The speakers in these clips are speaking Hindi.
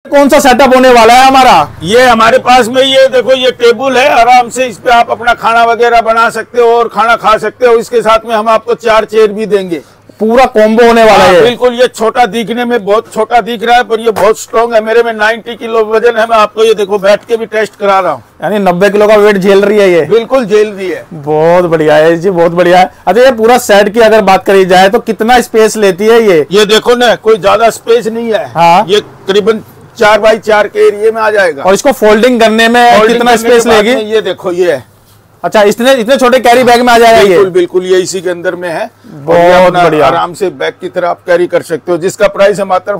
कौन सा सेटअप होने वाला है हमारा? ये हमारे पास में ये देखो, ये टेबल है, आराम से इस पे आप अपना खाना वगैरह बना सकते हो और खाना खा सकते हो। इसके साथ में हम आपको 4 चेयर भी देंगे। पूरा कॉम्बो होने वाला है। बिल्कुल, ये छोटा दिखने में बहुत छोटा दिख रहा है पर ये बहुत स्ट्रॉन्ग है। मेरे में 90 किलो वजन है। मैं आपको ये देखो बैठ के भी टेस्ट करा रहा हूँ। यानी 90 किलो का वेट झेल रही है ये? बिल्कुल झेल रही है। बहुत बढ़िया है जी, बहुत बढ़िया है। अच्छा, ये पूरा सेट की अगर बात करी जाए तो कितना स्पेस लेती है ये? ये देखो ना, कोई ज्यादा स्पेस नहीं है। हाँ। ये करीबन 4x4 के एरिया में आ जाएगा। और इसको फोल्डिंग करने में कितना स्पेस लेगी? ये देखो, ये है। अच्छा, इतने छोटे कैरी बैग में आ जाएगा? बिल्कुल बिल्कुल, ये इसी के अंदर में है। बहुत बढ़िया। आराम से बैग की तरह आप कैरी कर सकते हो, जिसका प्राइस है मात्र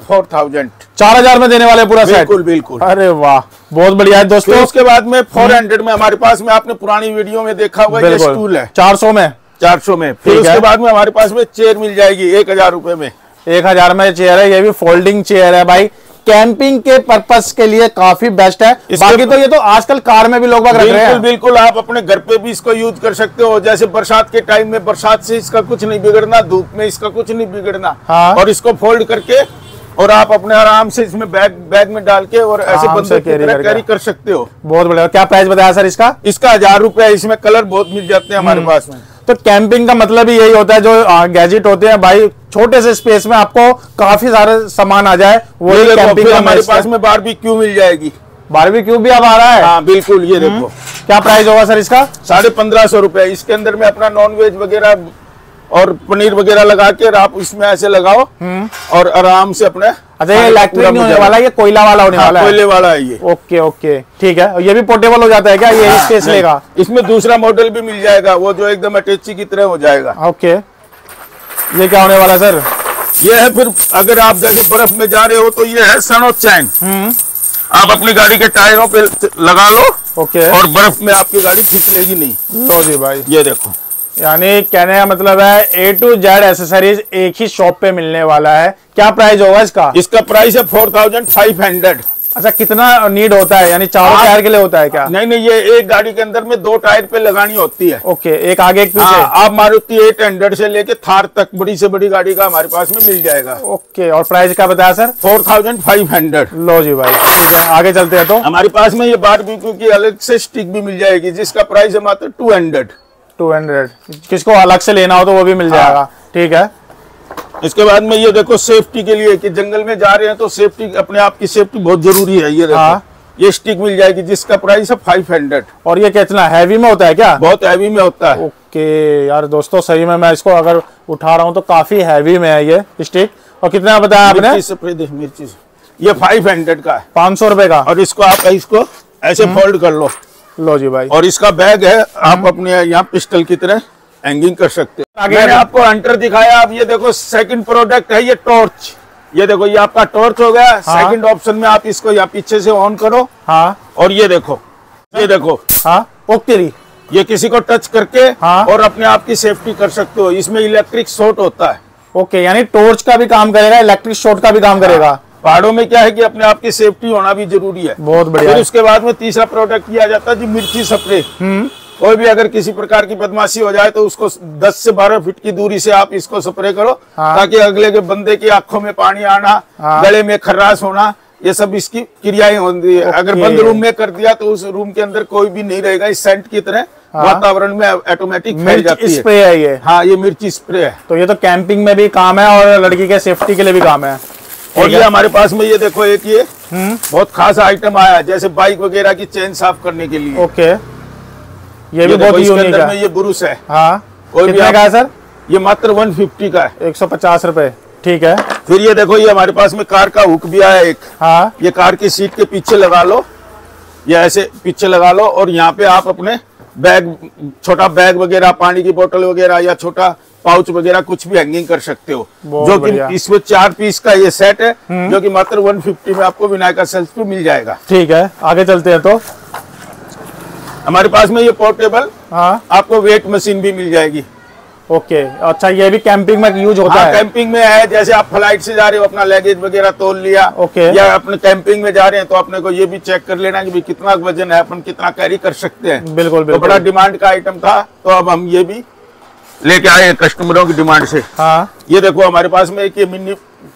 4000 में देने वाले पूरा सेट? बिल्कुल बिल्कुल। अरे वाह, बहुत बढ़िया है दोस्तों। उसके बाद में 400 में हमारे पास में, आपने पुरानी वीडियो में देखा होगा, ये स्टूल है 400 में। फिर उसके बाद में हमारे पास में चेयर मिल जाएगी 1000 रुपए में। 1000 में चेयर है। ये भी फोल्डिंग चेयर है भाई, कैंपिंग के पर्पस के लिए काफी बेस्ट है। बाकी तो ये तो आजकल कार में भी लोग रख रहे हैं। बिल्कुल, आप अपने घर पे भी इसको यूज कर सकते हो। जैसे बरसात के टाइम में, बरसात से इसका कुछ नहीं बिगड़ना, धूप में इसका कुछ नहीं बिगड़ना। हाँ। और इसको फोल्ड करके और आप अपने आराम से इसमें बैग में डाल के और ऐसे बंदे की तरह कैरी कर सकते हो। बहुत बढ़िया। क्या प्राइस बताया सर इसका? इसका 1000 रुपए। इसमें कलर बहुत मिल जाते हैं हमारे पास में। तो कैंपिंग का मतलब ही यही होता है, जो गैजेट होते हैं भाई, छोटे से स्पेस में आपको काफी सारे सामान आ जाए। वो कैंपिंग का हमारे पास में बारबेक्यू मिल जाएगी। बारबेक्यू भी अब आ रहा है? हाँ बिल्कुल। ये देखो, क्या प्राइस होगा सर इसका? 1550 रुपए। इसके अंदर में अपना नॉन वेज वगैरह और पनीर वगैरह लगा के आप इसमें ऐसे लगाओ और आराम से अपने। अच्छा, ये इलेक्ट्रिक नहीं होने वाला, ये कोयला वाला होने वाला है? कोयले वाला है ये। ओके ओके, ठीक है। ये भी पोर्टेबल हो जाता है क्या? ये स्पेस लेगा? इसमें दूसरा मॉडल भी मिल जाएगा, वो जो एकदम अटैची की तरह हो जाएगा। ओके, ये क्या होने वाला सर? ये है, फिर अगर आप जैसे बर्फ में जा रहे हो तो ये है सन ऑफ चैन। आप अपनी गाड़ी के टायरों पे लगा लो। ओके। और बर्फ में आपकी गाड़ी फिसलेगी नहीं। लो जी भाई, ये देखो। यानी कहने का मतलब है A to Z एसेसरीज एक ही शॉप पे मिलने वाला है। क्या प्राइस होगा इसका? इसका प्राइस है 4500। अच्छा, कितना नीड होता है? यानी चारों टायर के लिए होता है क्या? नहीं, ये एक गाड़ी के अंदर में 2 टायर पे लगानी होती है। ओके, एक आगे एक पीछे। आप मारुति 800 से लेके थार तक बड़ी से बड़ी गाड़ी का हमारे पास में मिल जाएगा। ओके, और प्राइस क्या बताया सर? 4500। लो जी भाई, ठीक है, आगे चलते हैं। तो हमारे पास में ये बारबेक्यू की अलग से स्टिक भी मिल जाएगी, जिसका प्राइस है मात्र 200। किसको अलग से लेना हो तो वो भी मिल जाएगा। ठीक है। इसके बाद में ये देखो, सेफ्टी के लिए कि जंगल में जा रहे हैं तो सेफ्टी, अपने आप की सेफ्टी बहुत जरूरी है। ये देखो, ये स्टिक मिल जाएगी, जिसका प्राइस है 500। और ये कितना हैवी में होता है क्या? बहुत हैवी में होता है। ओके यार दोस्तों, सही में मैं इसको अगर उठा रहा हूँ तो काफी हैवी में है ये स्टिक। और कितना बताया आपने? मिर्ची, ये 500 का है। 500 रुपए का। और इसको आप इसको ऐसे फोल्ड कर लो। लो जी भाई। और इसका बैग है, आप अपने यहाँ पिस्टल की तरह हैंगिंग कर सकते हैं। मैंने आपको हंटर दिखाया। अब ये देखो, सेकंड प्रोडक्ट है ये टॉर्च। ये देखो, ये आपका टॉर्च हो गया। सेकंड ऑप्शन में आप इसको यहाँ पीछे से ऑन करो। हाँ। और ये देखो, ये देखो। हाँ, ओके, ये किसी को टच करके और अपने आप की सेफ्टी कर सकते हो। इसमें इलेक्ट्रिक शॉट होता है। ओके, यानी टॉर्च का भी काम करेगा, इलेक्ट्रिक शॉट का भी काम करेगा। पहाड़ों में क्या है कि अपने आप की सेफ्टी होना भी जरूरी है। बहुत बढ़िया। फिर उसके बाद में तीसरा प्रोडक्ट किया जाता है जी, मिर्ची स्प्रे। कोई भी अगर किसी प्रकार की बदमाशी हो जाए तो उसको 10 से 12 फीट की दूरी से आप इसको स्प्रे करो। ताकि अगले के बंदे की आंखों में पानी आना, गले में खर्राश होना, ये सब इसकी क्रियाएं होती है। अगर बंद रूम में कर दिया तो उस रूम के अंदर कोई भी नहीं रहेगा। इस सेंट की तरह वातावरण में ऑटोमेटिक फैल जाती है। स्प्रे है ये? हाँ, ये मिर्ची स्प्रे है। तो ये तो कैंपिंग में भी काम है और लड़की के सेफ्टी के लिए भी काम है। और ये हमारे पास में ये देखो, एक ये बहुत खास आइटम आया है, जैसे बाइक वगैरह की चेन साफ करने के लिए। ओके, ये भी बहुत यूनिक है। ये ब्रुश है। हाँ, कोई कितने का है सर? ये मात्र 150 का है। 150 रुपए। ठीक है। फिर ये देखो, ये हमारे पास में कार का हुक भी आया एक। हाँ, ये कार की सीट के पीछे लगा लो, या ऐसे पीछे लगा लो और यहाँ पे आप अपने बैग, छोटा बैग वगैरह, पानी की बोतल वगैरह या छोटा पाउच वगैरह कुछ भी हैंगिंग कर सकते हो। जो कि इसमें 4 पीस का ये सेट है, जो कि मात्र 150 में आपको विनायका सेल्स पे मिल जाएगा। ठीक है, आगे चलते हैं। तो हमारे पास में ये पोर्टेबल आपको वेट मशीन भी मिल जाएगी। ओके, अच्छा, ये भी कैंपिंग में यूज होता है? कैंपिंग में है। जैसे आप फ्लाइट से जा रहे हो, अपना लगेज वगैरह तोल लिया। ओके। या अपने कैंपिंग में जा रहे हैं तो अपने को ये भी चेक कर लेना कि कितना वजन है, अपन कितना कैरी कर सकते हैं। बिल्कुल बिल्कुल। तो बड़ा डिमांड का आइटम था, तो अब हम ये भी लेके आए कस्टमरों की डिमांड से। हाँ, ये देखो, हमारे पास में एक ये मिनी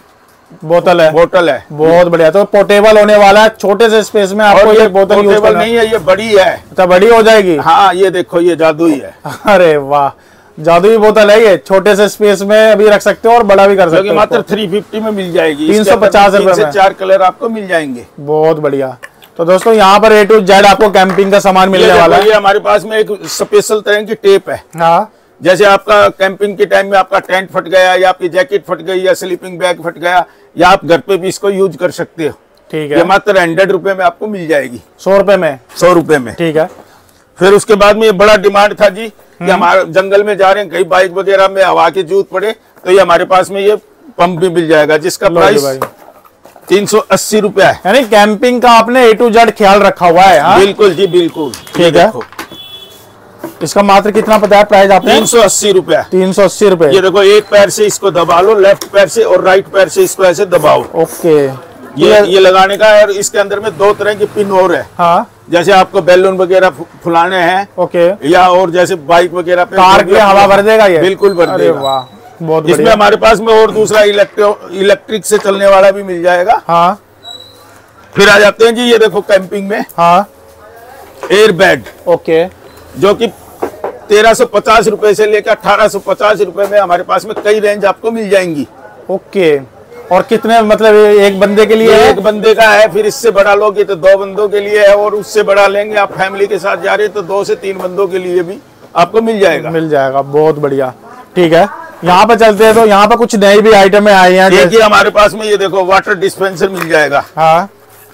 बोतल है। बोतल है, बहुत बढ़िया। तो पोर्टेबल होने वाला है, छोटे से स्पेस में आपको ये बोतल यूज पोर्टेबल नहीं है, ये बड़ी है। अच्छा, बड़ी हो जाएगी। हाँ, ये देखो, ये जादुई है। अरे वाह, जादुई बोतल है ये। छोटे से स्पेस में भी रख सकते हो और बड़ा भी कर सकते हो। मात्र 350 में मिल जाएगी। 350 रुपए में 4 कलर आपको मिल जाएंगे। बहुत बढ़िया। तो दोस्तों यहाँ पर A to Z आपको कैंपिंग का सामान मिलने वाला है। ये हमारे पास में एक स्पेशल तरह की टेप है। हाँ, जैसे आपका कैंपिंग के टाइम में आपका टेंट फट गया, या आपकी जैकेट फट गई, या स्लीपिंग बैग फट गया, या आप घर पे भी इसको यूज कर सकते हो। ठीक है। ये मात्र 100 रुपए में आपको मिल जाएगी। 100 रुपए में? 100 रुपए में। ठीक है। फिर उसके बाद में ये बड़ा डिमांड था जी कि हमारे जंगल में जा रहे हैं, कहीं बाइक वगैरह में हवा की जरूरत पड़े, तो ये हमारे पास में ये पंप भी मिल जाएगा, जिसका प्राइस 380 रुपए है। यानी कैंपिंग का आपने A to Z ख्याल रखा हुआ है। हाँ? बिल्कुल जी, बिल्कुल। ठीक है। इसका मात्र कितना बताया प्राइस आपने? 380 रुपए। 380 रुपए। ये देखो, एक पैर से इसको दबा लो, लेफ्ट पैर से, और राइट पैर से इसको ऐसे दबाओ। ओके। ये लगाने का है। और इसके अंदर में 2 तरह की पिन और है। हाँ, जैसे आपको बैलून वगैरह फुलाने हैं, ओके, या और जैसे बाइक वगैरह पे कार के हवा भर देगा ये? बिल्कुल भर अरे देगा। वाह, बहुत इसमें बढ़िया। हमारे पास में और दूसरा इलेक्ट्रिक से चलने वाला भी मिल जाएगा। हाँ। फिर आ जाते हैं जी, ये देखो कैंपिंग में हाँ, एयर बेड, ओके, जो कि 1350 रुपए से लेकर 1850 रुपए में हमारे पास में कई रेंज आपको मिल जाएंगी। ओके। और कितने, मतलब एक बंदे के लिए ये है? एक बंदे का है। फिर इससे बड़ा लोगे तो 2 बंदों के लिए है, और उससे बड़ा लेंगे आप फैमिली के साथ जा रहे हैं तो 2 से 3 बंदों के लिए भी आपको मिल जाएगा। मिल जाएगा, बहुत बढ़िया। ठीक है, यहाँ पे चलते हैं। तो यहाँ पे कुछ नई भी आइटम आई हैं। देखिए, हमारे पास में ये देखो, वाटर डिस्पेंसर मिल जाएगा। हाँ,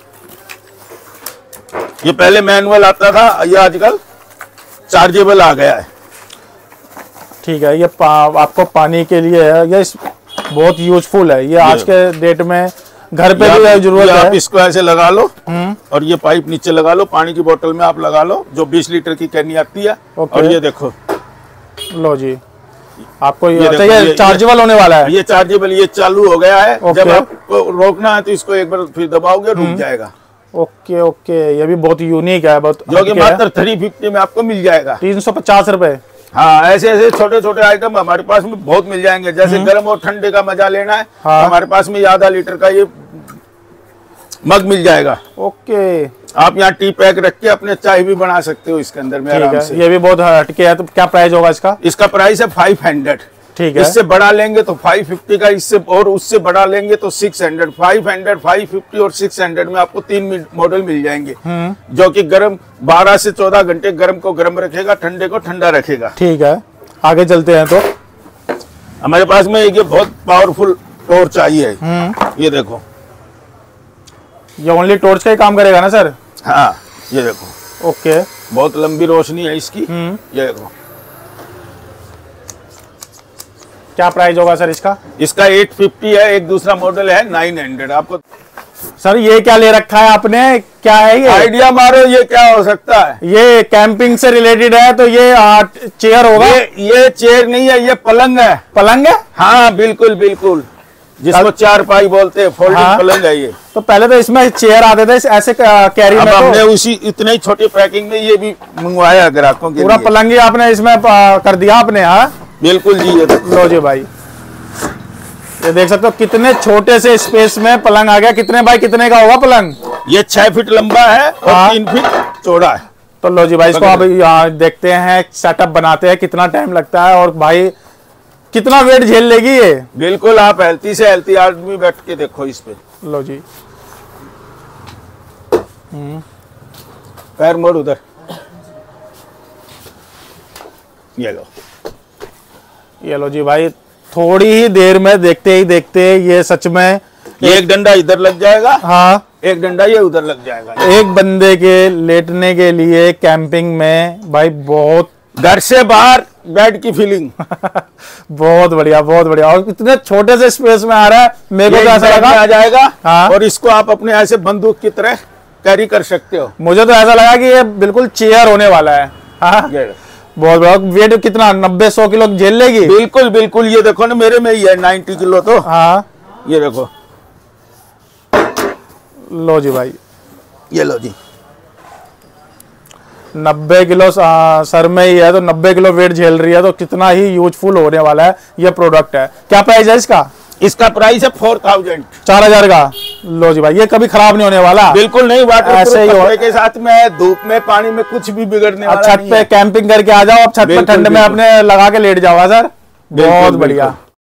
ये पहले मैनुअल आता था, ये आजकल चार्जेबल आ गया है। ठीक है। ये आपको पानी के लिए है, ये बहुत यूजफुल है ये आज के डेट में, घर पे भी जरूरत है। आप इसको ऐसे लगा लो, और ये पाइप नीचे लगा लो, पानी की बोतल में आप लगा लो, जो 20 लीटर की कैनी आती है। और ये देखो, लो जी, आपको ये चार्जेबल होने वाला है। ये चार्जेबल, ये चालू हो गया है। जब आपको रोकना है तो इसको एक बार फिर दबाओगे, रुक जाएगा। ओके ओके, ये भी बहुत यूनिक है, बहुत, जो कि मात्र 350 में आपको मिल जाएगा। 350 रुपए। हाँ, ऐसे ऐसे छोटे छोटे आइटम हमारे पास में बहुत मिल जाएंगे। जैसे गर्म और ठंडे का मजा लेना है, हाँ। तो हमारे पास में आधा लीटर का ये मग मिल जाएगा। ओके। आप यहाँ टी पैक रख के अपने चाय भी बना सकते हो इसके अंदर में आराम से। ये भी बहुत हटके है। तो क्या प्राइस होगा इसका? इसका प्राइस है 500। ठीक है। इससे बड़ा लेंगे तो 550 का, इससे और उससे बड़ा लेंगे तो 600। 500, 550 और 600 में आपको 3 मॉडल मिल जाएंगे, जो कि गर्म 12 से 14 घंटे गर्म को गर्म रखेगा, ठंडे को ठंडा रखेगा। ठीक है, आगे चलते हैं। तो हमारे पास में ये बहुत पावरफुल टॉर्च आई है। ये देखो, ये ओनली टॉर्च का ही काम करेगा ना सर? हाँ, ये देखो। ओके। बहुत लंबी रोशनी है इसकी। ये देखो। क्या प्राइस होगा सर इसका? इसका 850 है। एक दूसरा मॉडल है 900 आपको। सर ये क्या ले रखा है आपने, क्या है ये? आइडिया मारो, ये क्या हो सकता है? ये कैंपिंग से रिलेटेड है, तो ये चेयर होगा? ये चेयर नहीं है, ये पलंग है। पलंग है? हाँ, बिल्कुल बिल्कुल, जिसको 4 पाई बोलते हैं, फोल्डिंग हाँ। पलंग है ये। तो पहले तो इसमें चेयर आते थे ऐसे कैरी में, हमने उसी इतने ही छोटी पैकिंग में ये भी मंगवाया ग्राहकों के पूरा लिए। पलंग ही आपने इसमें कर दिया आपने? हाँ, बिल्कुल जी। ये लो जी भाई, ये देख सकते हो कितने छोटे से स्पेस में पलंग आ गया। कितने बाई कितने का होगा पलंग? ये 6 फीट लंबा है और 3 फीट चौड़ा है। तो लो जी भाई, इसको अब यहाँ देखते हैं, सेटअप बनाते हैं, कितना टाइम लगता है और भाई कितना वेट झेल लेगी ये। बिल्कुल, आप हेल्थी से हेल्थी आदमी बैठ के देखो इस पे। लो जी, पैर मोड़ उधर, ये लो। ये लो जी भाई, थोड़ी ही देर में देखते ही देखते ये सच में एक डंडा इधर लग जाएगा, हाँ, एक डंडा ये उधर लग जाएगा। एक बंदे के लेटने के लिए कैंपिंग में भाई बहुत घर से बाहर बेड की फीलिंग। बहुत बढ़िया, बहुत बढ़िया। और इतने छोटे से स्पेस में आ रहा है, मेरे को तो ऐसा लगा आ जाएगा। हाँ। और इसको आप अपने ऐसे बंदूक की तरह कैरी कर सकते हो। मुझे तो ऐसा लगा कि ये बिल्कुल चेयर होने वाला है। हाँ, बहुत बड़ा। वेट कितना, 90-100 किलो झेल लेगी? बिल्कुल बिल्कुल, ये देखो ना, मेरे में ही है 90 किलो। तो हाँ, ये देखो, लो जी भाई, ये लो जी, 90 किलो सर में ही है, तो 90 किलो वेट झेल रही है, तो कितना ही यूजफुल होने वाला है ये प्रोडक्ट है। क्या प्राइस है इसका? इसका प्राइस है 4000। 4000 का। लो जी भाई, ये कभी खराब नहीं होने वाला, बिल्कुल नहीं। वाटर ऐसे ही कपड़े के साथ में, धूप में, पानी में कुछ भी बिगड़ने वाला छत पे कैंपिंग करके आ जाओ, अब छत पे ठंड में अपने लगा के लेट जाओ सर, बहुत बढ़िया।